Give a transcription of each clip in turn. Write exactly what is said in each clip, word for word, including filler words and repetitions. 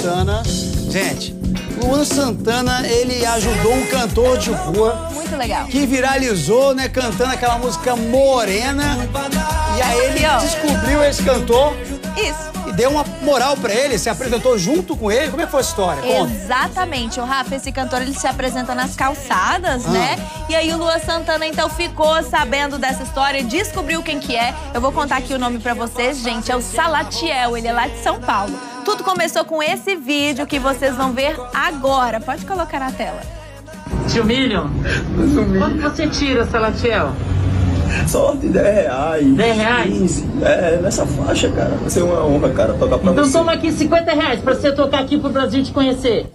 Santana. Gente, Luan Santana, ele ajudou um cantor de rua. Muito legal. Que viralizou, né, cantando aquela música Morena. E aí ele Aqui, descobriu esse cantor. Isso. E deu uma moral pra ele, se apresentou junto com ele. Como é que foi a história? Conta. Exatamente. O Rafa, esse cantor, ele se apresenta nas calçadas, ah. né? E aí o Luan Santana, então, ficou sabendo dessa história, descobriu quem que é. Eu vou contar aqui o nome pra vocês, gente. É o Salatiel, ele é lá de São Paulo. Tudo começou com esse vídeo que vocês vão ver agora. Pode colocar na tela. Tio Milho, quanto você tira, Salatiel? Só de dez reais. dez reais? quinze. É, nessa faixa, cara. Vai ser uma honra, cara, tocar pra então você. Então toma aqui cinquenta reais pra você tocar aqui pro Brasil te conhecer.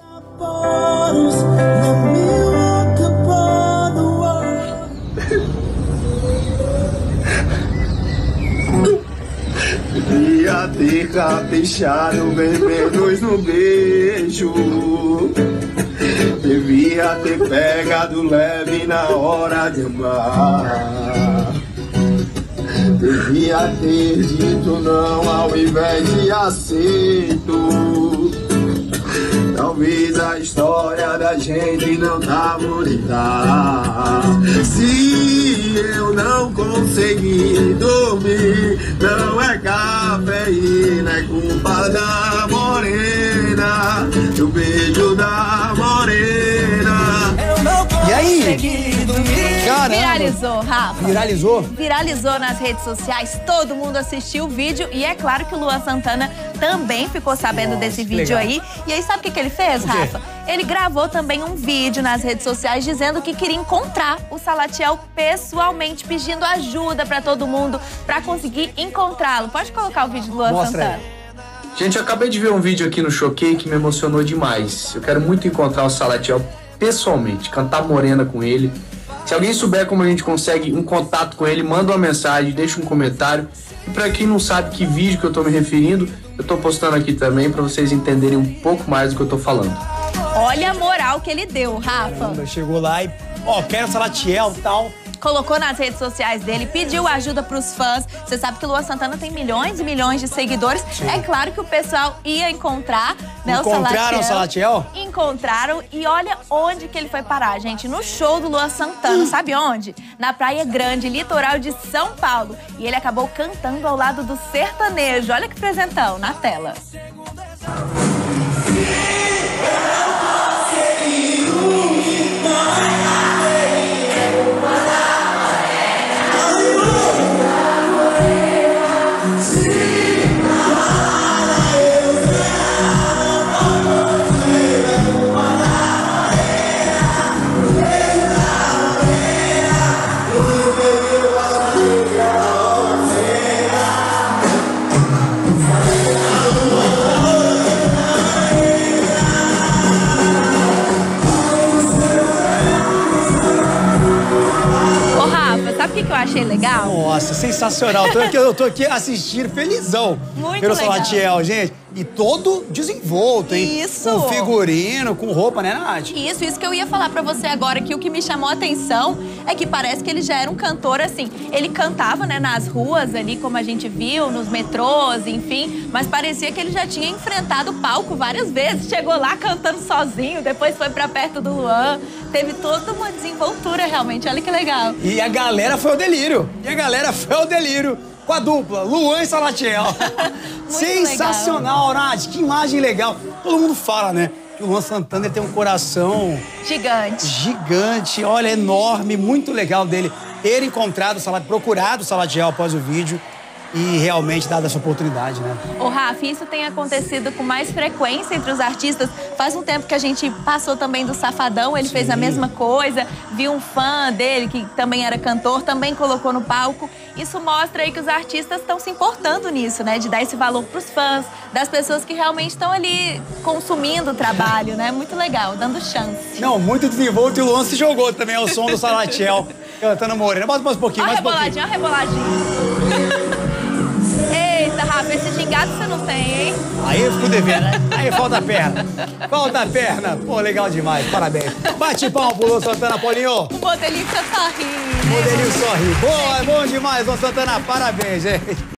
Devia ter caprichado bem menos no beijo. Devia ter pegado leve na hora de amar. Devia ter dito não ao invés de aceito. Talvez a história da gente não tá bonita. Se eu não conseguir dormir, não é cafeína, é culpa da morena, do beijo da morena. E aí? Caramba. Viralizou, Rafa. Viralizou? Viralizou nas redes sociais, todo mundo assistiu o vídeo e é claro que o Luan Santana também ficou sabendo Nossa, desse vídeo legal. aí. E aí sabe o que, que ele fez, Rafa? Ele gravou também um vídeo nas redes sociais dizendo que queria encontrar o Salatiel pessoalmente, pedindo ajuda pra todo mundo pra conseguir encontrá-lo. Pode colocar o vídeo do Luan Mostra Santana. aí. Gente, eu acabei de ver um vídeo aqui no Choquei que me emocionou demais. Eu quero muito encontrar o Salatiel pessoalmente, cantar Morena com ele. Se alguém souber como a gente consegue um contato com ele, manda uma mensagem, deixa um comentário. E pra quem não sabe que vídeo que eu tô me referindo, eu tô postando aqui também pra vocês entenderem um pouco mais do que eu tô falando. Olha a moral que ele deu, Rafa. Caramba, chegou lá e, ó, quero Salatiel e tal. Colocou nas redes sociais dele, pediu ajuda pros fãs. Você sabe que o Luan Santana tem milhões e milhões de seguidores. Sim. É claro que o pessoal ia encontrar, né, Encontraram o Salatiel? Encontraram e olha onde que ele foi parar, gente. No show do Luan Santana, hum. sabe onde? Na Praia Grande, litoral de São Paulo. E ele acabou cantando ao lado do sertanejo. Olha que presentão, na tela. Sabe o que, que eu achei legal? Nossa, sensacional. Eu tô aqui, eu tô aqui assistindo, felizão. Muito pelo legal. Salatiel, gente. E todo desenvolto, hein? Isso. Com figurino, com roupa, né, Nath? Isso, isso que eu ia falar pra você agora, que o que me chamou a atenção é que parece que ele já era um cantor, assim. Ele cantava, né, nas ruas ali, como a gente viu, nos metrôs, enfim. Mas parecia que ele já tinha enfrentado o palco várias vezes. Chegou lá cantando sozinho, depois foi pra perto do Luan. Teve toda uma desenvoltura, realmente. Olha que legal. E a galera foi ao delírio. E a galera foi ao delírio. Com a dupla, Luan e Salatiel. Sensacional, Nath. Que imagem legal. Todo mundo fala, né? Que o Luan Santana ele tem um coração... Gigante. Gigante. Olha, enorme. Muito legal dele ter encontrado o Salatiel, procurado o Salatiel após o vídeo. E realmente dado essa oportunidade, né? Ô, Rafa, isso tem acontecido com mais frequência entre os artistas. Faz um tempo que a gente passou também do Safadão, ele Sim. fez a mesma coisa. Viu um fã dele, que também era cantor, também colocou no palco. Isso mostra aí que os artistas estão se importando nisso, né? De dar esse valor pros fãs, das pessoas que realmente estão ali consumindo o trabalho, né? Muito legal, dando chance. Não, muito desenvolto e o Luan se jogou também ao som do Salatiel, cantando Morena. Bota mais um pouquinho, ó mais um pouquinho. Ó, reboladinho, ó, reboladinho. Eita, Rafa, esse gingado você não tem, hein? Aí eu fico devendo, né? Aí falta a perna. Falta a perna. Pô, legal demais. Parabéns. Bate palma pro Luan Santana, Paulinho. O modelinho que você tá rindo. O modelinho sorri. Boa, é bom demais, Luan Santana. Parabéns, gente.